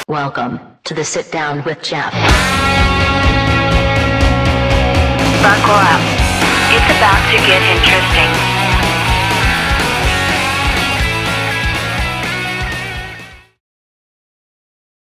Welcome to the Sit Down with Jeff. Buckle up. It's about to get interesting.